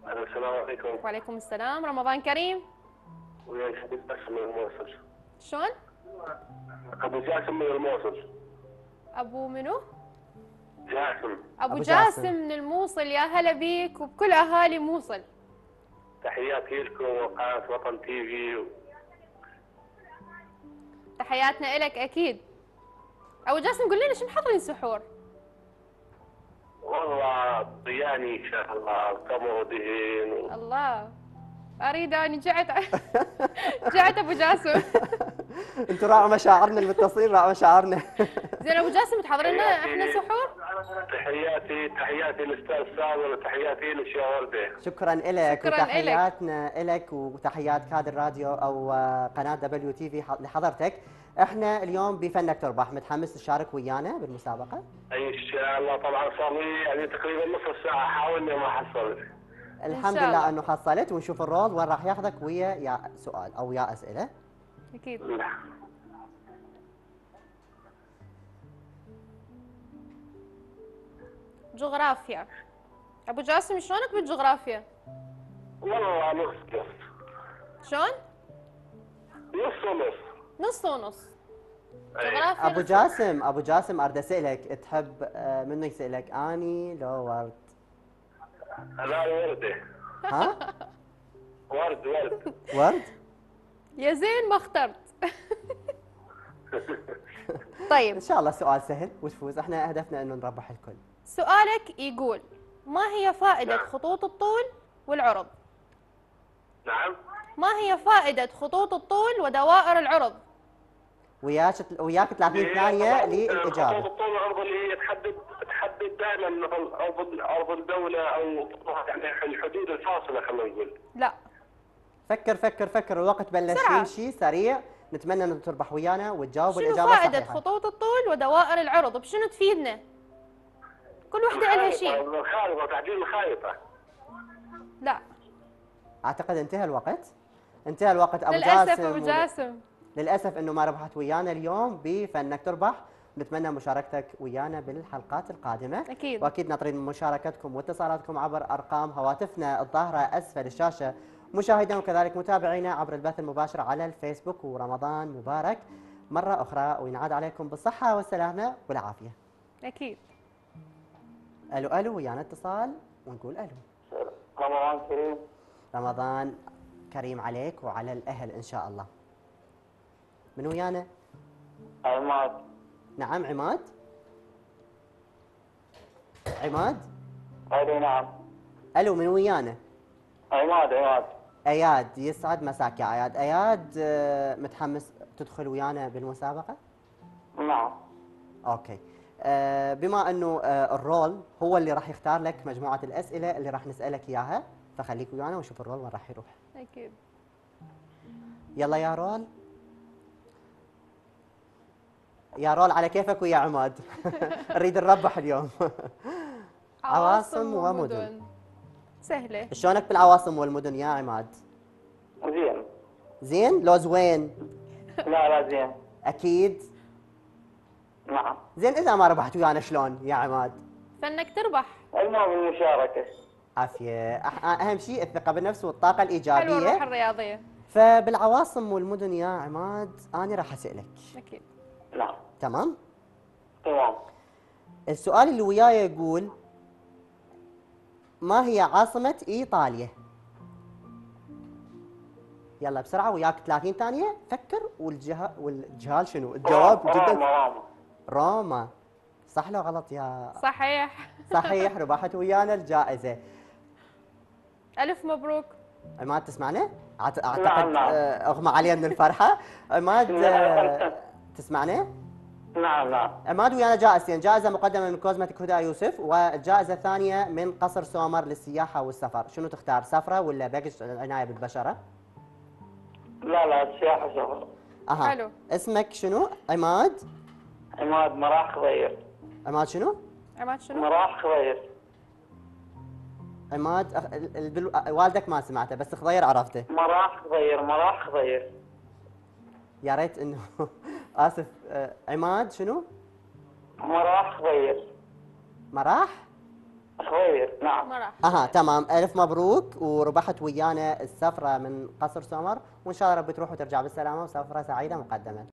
السلام عليكم. وعليكم السلام، رمضان كريم. ويا حبيب جاسم من الموصل. شلون؟ ابو جاسم من الموصل. ابو منو؟ جاسم. ابو أبو جاسم جاسم. من الموصل، يا هلا بيك وبكل اهالي موصل. تحياتي لكم وقناة وطن تي في. تحياتنا إلك اكيد. ابو جاسم قول لنا شو محضرين سحور؟ والله طياني ان شاء الله تمر ودهين الله، اريد اني جعت. جعت ابو جاسم. انتوا راعوا مشاعرنا المتصلين، راعوا مشاعرنا. زين ابو جاسم تحضر لنا احنا سحور؟ تحياتي للاستاذ سامر وتحياتي للشيخ والده. شكرا لك، شكراً وتحياتنا لك وتحيات كادر راديو او قناه دبليو تي في لحضرتك. احنا اليوم بفنك تربح، متحمس تشارك ويانا بالمسابقه؟ ان شاء الله. طبعا صار لي يعني تقريبا نص ساعه حاولنا ما حصلت. الحمد شاء لله الله. انه حصلت، ونشوف الرول وين راح ياخذك ويا يا سؤال او يا اسئله. اكيد. جغرافيا. ابو جاسم شلونك بالجغرافيا؟ والله نص نص. شلون؟ نص ونص. نص ونص. أي. جغرافيا ابو نص. جاسم، ابو جاسم اريد اسالك، تحب منو يسالك، اني لو ورد؟ لا وردة. ها؟ ورد. ورد؟ يا زين ما اخترت. طيب ان شاء الله سؤال سهل وتفوز، احنا هدفنا انه نربح الكل. سؤالك يقول: ما هي فائدة نعم. خطوط الطول والعرض؟ نعم. ما هي فائدة خطوط الطول ودوائر العرض؟ وياك 30 ثانيه للاجابه. خطوط الطول والعرض اللي هي تحدد دائما ارض الدوله او يعني الحدود الفاصله خلينا نقول. لا. فكر فكر فكر، الوقت بلش بسرعة. يمشي سريع. نتمنى انك تربح ويانا وتجاوب شنو الاجابه فائدة الصحيحه. خطوط الطول ودوائر العرض؟ بشنو تفيدنا؟ كل وحدة لها شيء. الخارطه، تعديل الخارطه. لا اعتقد انتهى الوقت. انتهى الوقت ابو للأسف جاسم. أبو جاسم. للاسف انه ما ربحت ويانا اليوم بفنك تربح. نتمنى مشاركتك ويانا بالحلقات القادمه. أكيد. واكيد ناطرين مشاركتكم واتصالاتكم عبر ارقام هواتفنا الظاهره اسفل الشاشه. مشاهدينا وكذلك متابعينا عبر البث المباشر على الفيسبوك، ورمضان مبارك مره اخرى، وينعاد عليكم بالصحه والسلامه والعافيه. أكيد. الو الو، ويانا اتصال ونقول الو. رمضان كريم. رمضان كريم عليك وعلى الاهل ان شاء الله. من ويانا؟ عماد. نعم عماد. عماد. اي نعم. الو، من ويانا؟ عماد. اياد، يسعد مساك يا اياد. اياد، متحمس تدخل ويانا بالمسابقه؟ نعم. اوكي. بما انه الرول هو اللي راح يختار لك مجموعه الاسئله اللي راح نسالك اياها، فخليك ويانا ونشوف الرول وين راح يروح. أكيد. يلا يا رول. يا رول على كيفك ويا عماد. نريد نربح اليوم. عواصم ومدن. سهلة. شلونك بالعواصم والمدن يا عماد؟ زين. زين لو زوين؟ لا زين. اكيد. نعم. زين اذا ما ربحت ويانا شلون يا عماد؟ فإنك تربح. المهم المشاركه. عافيه. اهم شيء الثقه بالنفس والطاقه حلوة الروح الايجابيه. الرياضية. فبالعواصم والمدن يا عماد انا راح اسالك. أكيد. نعم. تمام. تمام. السؤال اللي وياي يقول: ما هي عاصمه ايطاليا؟ يلا بسرعه، وياك 30 ثانيه فكر. والجهال شنو الجواب؟ جدا. روما. روما. صح لو غلط يا؟ صحيح. صحيح، ربحت ويانا الجائزه. ألف مبروك. عماد تسمعنا؟ اعتقد نعم. اغمى عليه من الفرحه. عماد تسمعنا؟ نعم. عماد ويانا جائزتين، جائزه مقدمه من كوزمتيك هدى يوسف، والجائزه الثانيه من قصر سومر للسياحه والسفر. شنو تختار، سفره ولا باكج عنايه بالبشره؟ لا السياحه سفر. اها. حلو. اسمك شنو؟ عماد؟ عماد مراح خضير. عماد شنو؟ عماد شنو؟ مراح خضير. عماد والدك ما سمعته بس خضير عرفته. مراح خضير. يا ريت انه اسف. عماد شنو؟ مراح خضير. مراح؟ خوير نعم. مرحبا. تمام، الف مبروك، وربحت ويانا السفره من قصر سمر، وان شاء الله ربي تروح وترجع بالسلامه، وسفره سعيده مقدما.